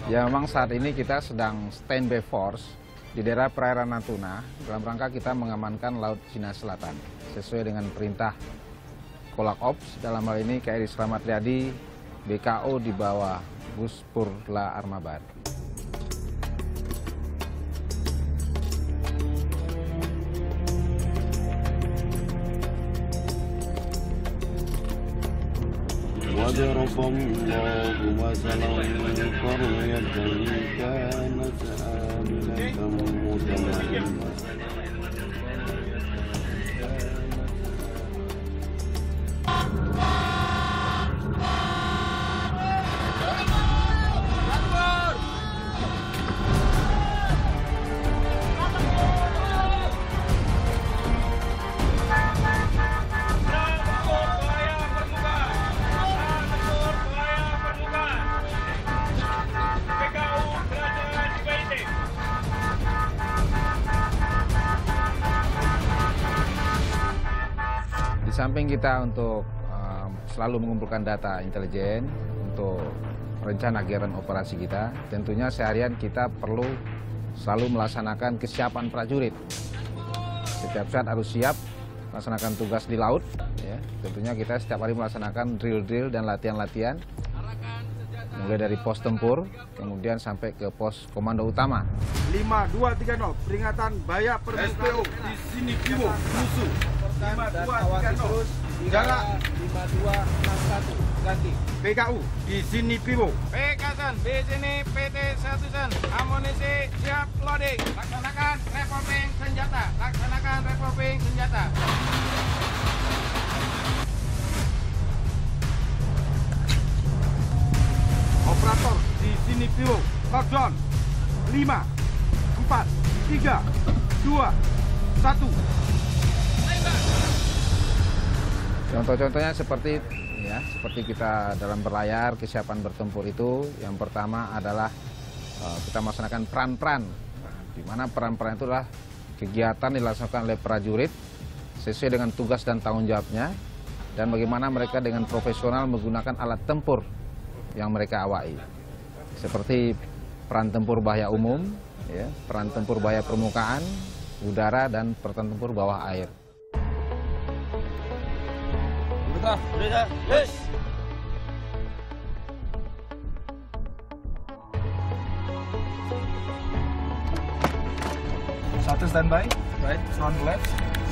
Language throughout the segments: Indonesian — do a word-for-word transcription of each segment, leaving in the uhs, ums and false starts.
Ya memang saat ini kita sedang standby force di daerah perairan Natuna dalam rangka kita mengamankan Laut Cina Selatan sesuai dengan perintah Kolak Ops, dalam hal ini K R I Slamet Riyadi B K O di bawah Bus Purla Armabar. وضرب الله مثلا قرية كانت آمنة مطمئنة Di samping kita untuk uh, selalu mengumpulkan data intelijen untuk rencana kegiatan operasi kita, tentunya seharian kita perlu selalu melaksanakan kesiapan prajurit. Setiap saat harus siap melaksanakan tugas di laut. Ya. Tentunya kita setiap hari melaksanakan drill-drill dan latihan-latihan, mulai dari pos tempur, kemudian sampai ke pos komando utama. lima dua tiga nol, peringatan bahaya permukaan di sini Bimo, musuh. lima dua tiga nol, jarak lima dua enam satu, ganti. P K U di sini Bimo. P K Sen, di sini P T satu Sen, amunisi siap loading. Laksanakan revolving senjata, laksanakan revolving senjata. Operator di sini Bimo, lockdown. lima, empat, tiga, dua, satu. Contoh-contohnya seperti ya, seperti kita dalam berlayar, kesiapan bertempur itu, yang pertama adalah uh, kita melaksanakan peran-peran, di mana peran-peran itu adalah kegiatan dilaksanakan oleh prajurit sesuai dengan tugas dan tanggung jawabnya, dan bagaimana mereka dengan profesional menggunakan alat tempur yang mereka awai, seperti peran tempur bahaya umum, ya, peran tempur bahaya permukaan, udara, dan peran tempur bawah air. Yes. Satu standby, right, front left.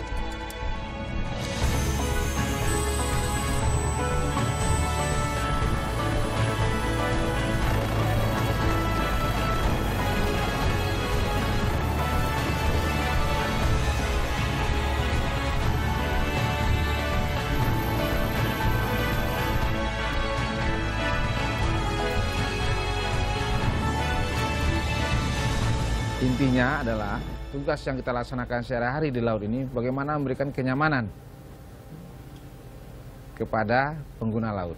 Intinya adalah tugas yang kita laksanakan sehari-hari di laut ini bagaimana memberikan kenyamanan kepada pengguna laut.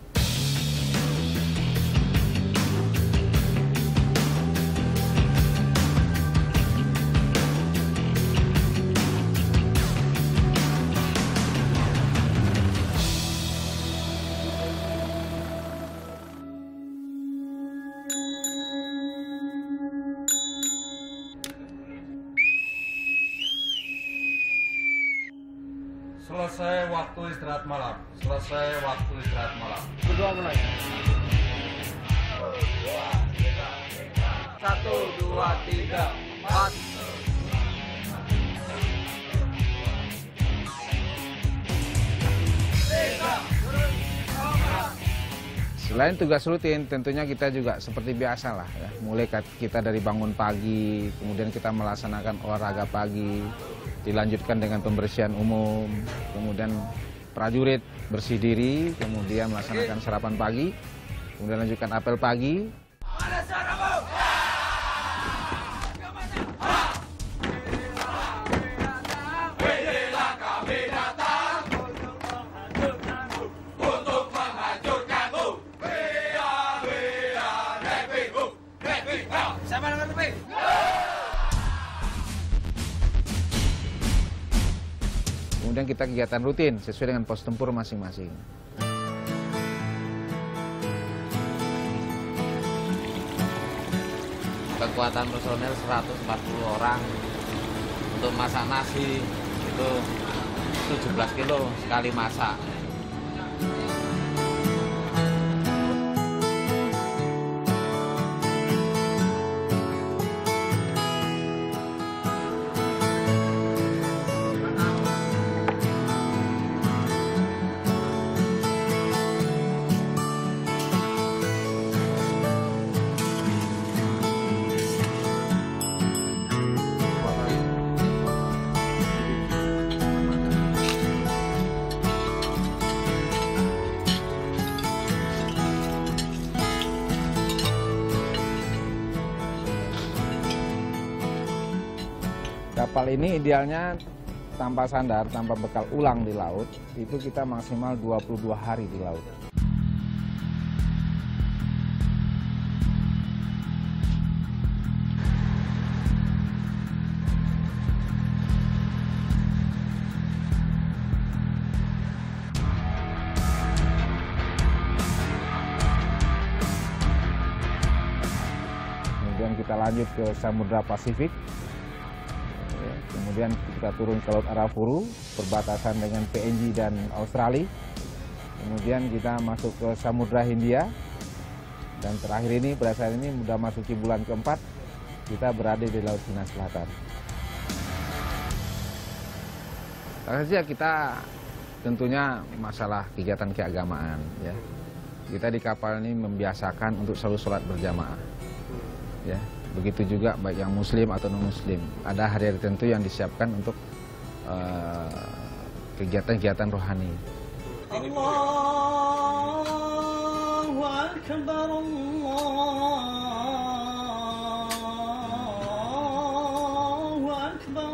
Selesai waktu istirahat malam. Selesai waktu istirahat malam. Berdua mulai. Satu, dua, tiga, empat. Selain tugas rutin, tentunya kita juga seperti biasa lah ya. Mulai kita dari bangun pagi, kemudian kita melaksanakan olahraga pagi, dilanjutkan dengan pembersihan umum, kemudian prajurit bersih diri, kemudian melaksanakan sarapan pagi, kemudian lanjutkan apel pagi. Kemudian kita kegiatan rutin sesuai dengan pos tempur masing-masing. kekuatan personel seratus empat puluh orang. Untuk masak nasi itu tujuh belas kilo sekali masak. Kapal ini idealnya tanpa sandar, tanpa bekal ulang di laut, itu kita maksimal dua puluh dua hari di laut. Kemudian kita lanjut ke Samudra Pasifik. Kemudian kita turun ke Laut Arafuru, perbatasan dengan P N G dan Australia. Kemudian kita masuk ke Samudra Hindia. Dan terakhir ini, pada saat ini sudah masuki bulan keempat, kita berada di Laut Cina Selatan. Saja kita tentunya masalah kegiatan keagamaan. Ya. Kita di kapal ini membiasakan untuk selalu sholat berjamaah. Ya. Begitu juga baik yang muslim atau non-muslim. Ada hari-hari tertentu yang disiapkan untuk kegiatan-kegiatan uh, rohani. Allahu Akbar, Allahu Akbar.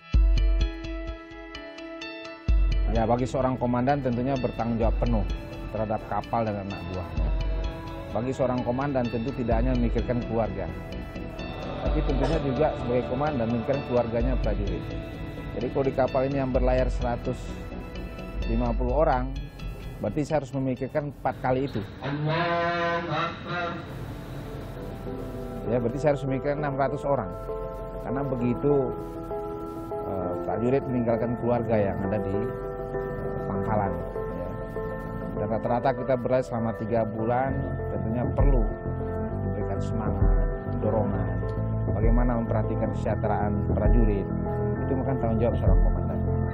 Ya, bagi seorang komandan tentunya bertanggung jawab penuh terhadap kapal dan anak buahnya. Bagi seorang komandan tentu tidak hanya memikirkan keluarga, tapi tentunya juga sebagai komandan memikirkan keluarganya prajurit. Jadi kalau di kapal ini yang berlayar seratus lima puluh orang, berarti saya harus memikirkan empat kali itu. Ya, berarti saya harus memikirkan enam ratus orang. Karena begitu eh, prajurit meninggalkan keluarga yang ada di eh, pangkalan. Ya. Dan rata-rata kita berlayar selama tiga bulan, tentunya perlu diberikan semangat, dorongan. Bagaimana memperhatikan kesejahteraan prajurit, itu bukan tanggung jawab seorang komandan.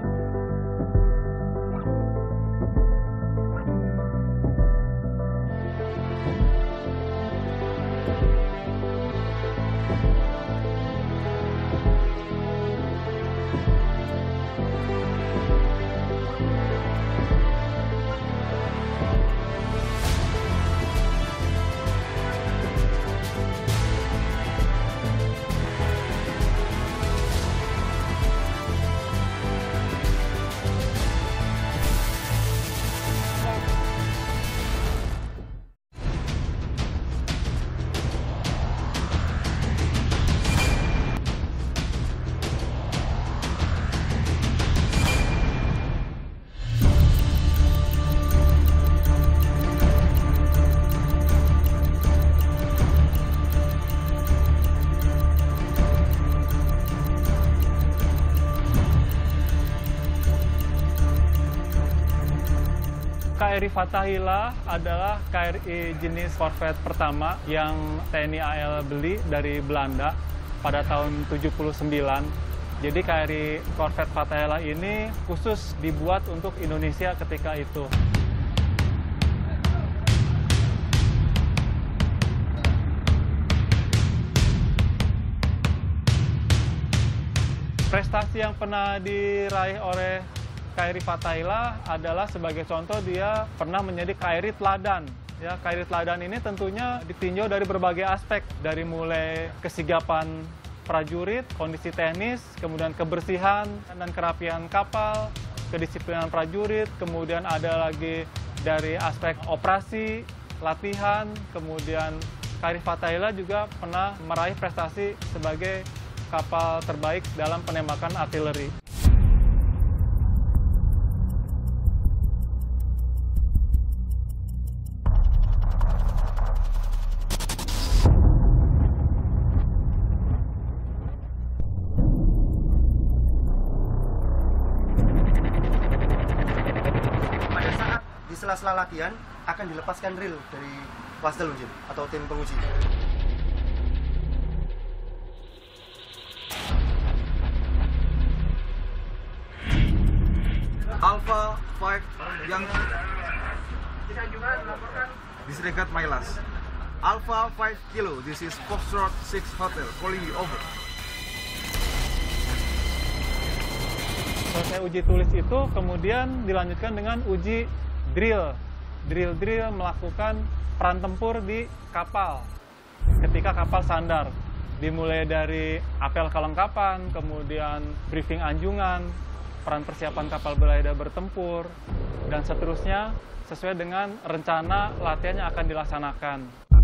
K R I Fathahillah adalah K R I jenis korvet pertama yang T N I A L beli dari Belanda pada tahun tujuh puluh sembilan. Jadi K R I korvet Fathahillah ini khusus dibuat untuk Indonesia ketika itu. Prestasi yang pernah diraih oleh K R I Fathahillah adalah sebagai contoh dia pernah menjadi K R I teladan. Ya, K R I teladan ini tentunya ditinjau dari berbagai aspek, dari mulai kesigapan prajurit, kondisi teknis, kemudian kebersihan dan kerapian kapal, kedisiplinan prajurit, kemudian ada lagi dari aspek operasi, latihan, kemudian K R I Fathahillah juga pernah meraih prestasi sebagai kapal terbaik dalam penembakan artileri. setelah latihan akan dilepaskan reel dari kelas Telunjin atau tim penguji. Alpha five yang disregard my last. Alpha five kilo, this is Foxtrot six Hotel, calling you over. Selesai uji tulis itu, kemudian dilanjutkan dengan uji drill. Drill-drill melakukan peran tempur di kapal ketika kapal sandar. Dimulai dari apel kelengkapan, kemudian briefing anjungan, peran persiapan kapal berlayar bertempur, dan seterusnya sesuai dengan rencana latihan yang akan dilaksanakan.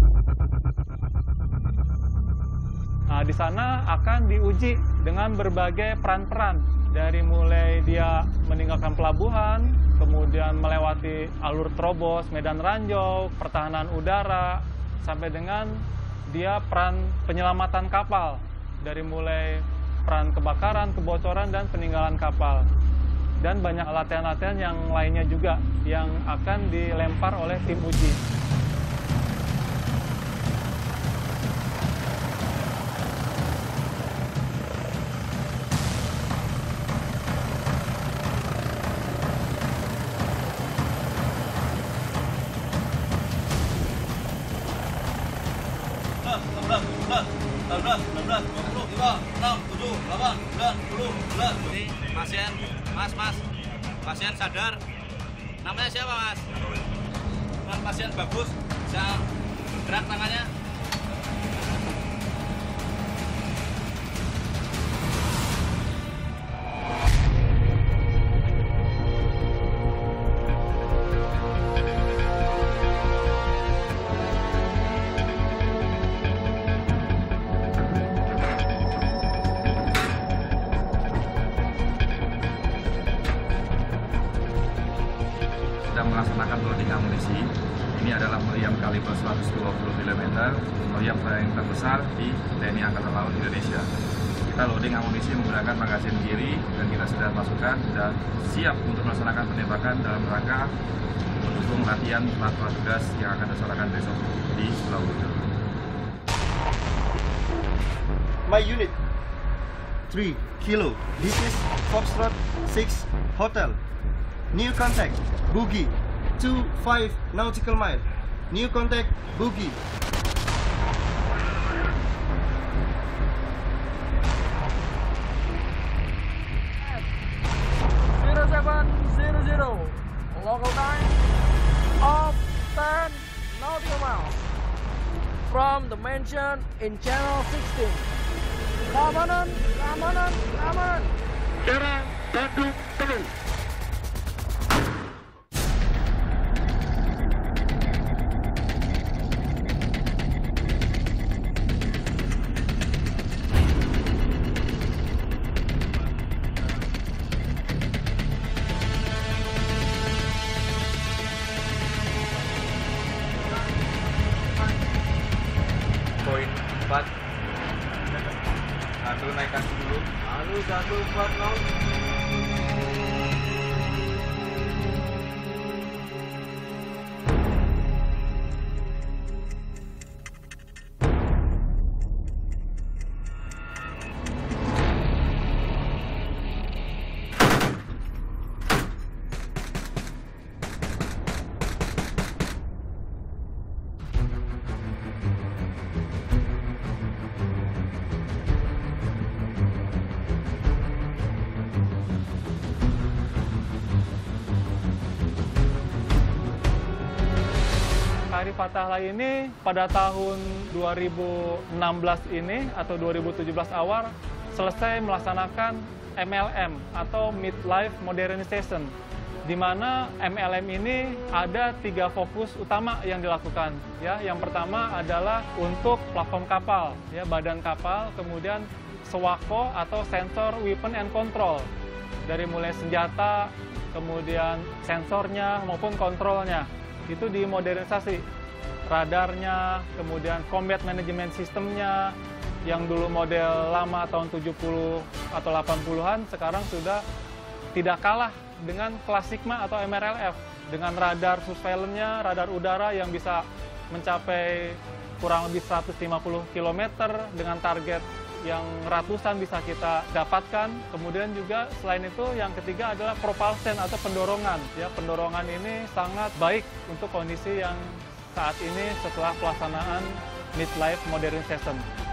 Nah, di sana akan diuji dengan berbagai peran-peran, dari mulai dia meninggalkan pelabuhan, kemudian melewati alur terobos, medan ranjau, pertahanan udara, sampai dengan dia peran penyelamatan kapal, dari mulai peran kebakaran, kebocoran, dan peninggalan kapal. Dan banyak latihan-latihan yang lainnya juga yang akan dilempar oleh tim uji. Ini pasien, mas, mas, pasien sadar. Namanya siapa, mas? Dengan pasien bagus, bisa gerak tangannya. Melaksanakan loading amunisi. Ini adalah meriam kaliber seratus dua puluh milimeter, meriam yang terbesar di T N I Angkatan Laut Indonesia. Kita loading amunisi menggunakan magazin kiri dan kita sudah masukkan dan siap untuk melaksanakan penembakan dalam rangka mendukung latihan pelaksanaan tugas yang akan dilaksanakan besok di Pulau Budi. My unit three kilo. This is Foxtrot six Hotel. New contact, Boogie, two five nautical mile. New contact, Boogie. zero seven zero zero, local time of ten nautical miles from the mention in channel sixteen. Keamanan, keamanan, keamanan. Serang Bandung penuh. Poin empat. Anu naikkan dulu. Anu satu empat nol. K R I Fatahillah ini pada tahun dua ribu enam belas ini atau dua ribu tujuh belas awal selesai melaksanakan M L M atau Midlife Modernization, di mana M L M ini ada tiga fokus utama yang dilakukan. Ya, yang pertama adalah untuk platform kapal, ya, badan kapal, kemudian SWACO atau Sensor Weapon and Control, dari mulai senjata, kemudian sensornya maupun kontrolnya. Itu dimodernisasi, radarnya, kemudian combat management sistemnya, yang dulu model lama tahun tujuh puluh atau delapan puluhan, sekarang sudah tidak kalah dengan kelas Sigma atau M R L F. dengan radar surveillance-nya, radar udara yang bisa mencapai kurang lebih seratus lima puluh kilometer dengan target yang ratusan bisa kita dapatkan. Kemudian juga selain itu yang ketiga adalah propulsion atau pendorongan. Ya, pendorongan ini sangat baik untuk kondisi yang saat ini setelah pelaksanaan mid-life modernization.